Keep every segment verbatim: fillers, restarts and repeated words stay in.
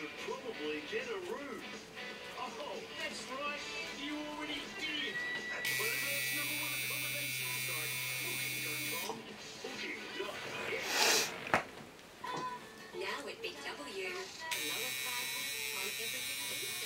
should probably get a room. Oh, that's right. You already did. At Burnham's number one accommodation site, booking dot com. booking dot com. Now at Big W, the lower prices on everything Easter.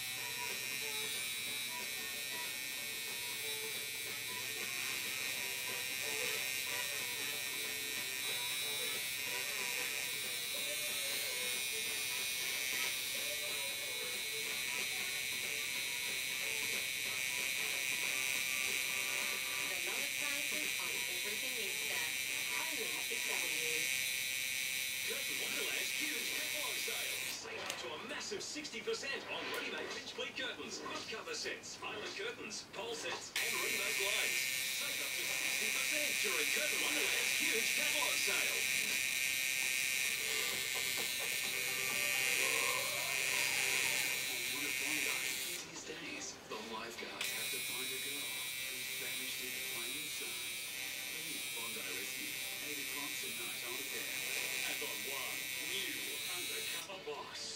sixty percent on ready-made pitch bleed curtains, foot cover sets, island curtains, pole sets, and ready-made blinds. Save up to sixty percent during Curtain Wonderland's huge catalogue sale. On one of Bondi's busiest days, the lifeguards have to find a girl who's vanished in plain sight. Bondi Rescue, eight o'clock tonight on air. And on one new undercover boss.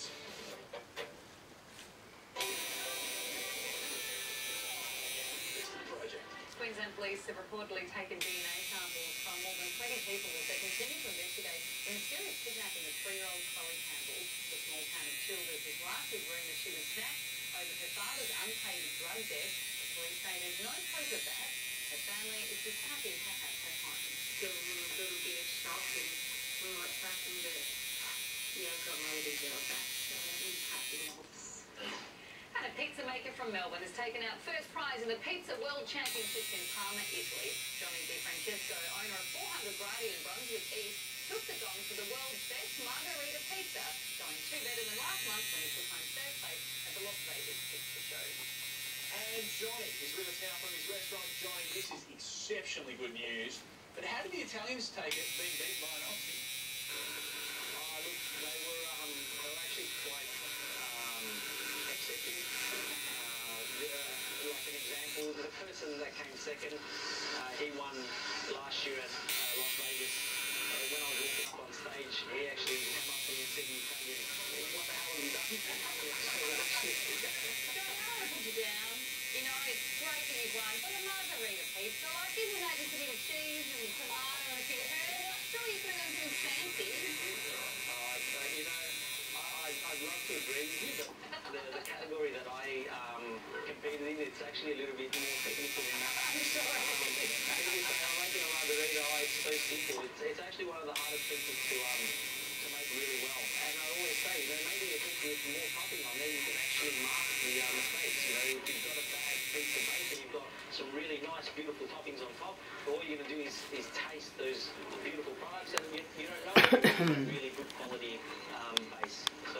Queensland Police have reportedly taken D N A samples from more than twenty people as they continue to investigate the mysterious kidnapping of three-year-old Chloe Campbell. The small town of Childers is rife with rumours she was snapped over her father's unpaid drug debt. The police say there's no proof of that. Her family is just happy to have her home. There was a little bit of shock and we were tracking that. Yeah, I got my little girl back, so it was happiness. And a pizza maker from Melbourne has taken out first prize in the Pizza World Championships in Parma, Italy. Johnny Di Francesco, owner of four hundred Gradi in Brunswick East, took the gong for the world's best margarita pizza, going two better than last month when he took home third place at the Las Vegas Pizza Show. And Johnny is with us now from his restaurant. Johnny, this is exceptionally good news. But how did the Italians take it being beaten by an Aussie? Oh, look, they were, um, they were actually quite um, accepting. Uh, like an example, the person that came second, uh, he won last year at uh, Las Vegas. Uh, when I was walking up on stage, he actually came up to me and said in Italian, "What the hell have you done?" Johnny, I want to put you down. You know, it's great that you've won, but a margarita pizza, like, isn't that just a bit of cheese and tomato and a few herbs? Surely you could have done something fancy. Uh, so, you know, I, I, I'd love to agree with you, but the, the category that I um, competed in, it's actually a little bit more technical than that. I'm sorry. Um, people say, I'm making a margarita, oh, it's so simple. It's, it's actually one of the hardest pizzas to, um, to make really well. And I always say, you know, maybe a pizza with more topping on there, you can actually mask the uh, mistakes. You know, if you've got a bad pizza base and you've got some really nice, beautiful toppings on top, all you're going to do is, is taste those beautiful products, and you, you don't know if it's really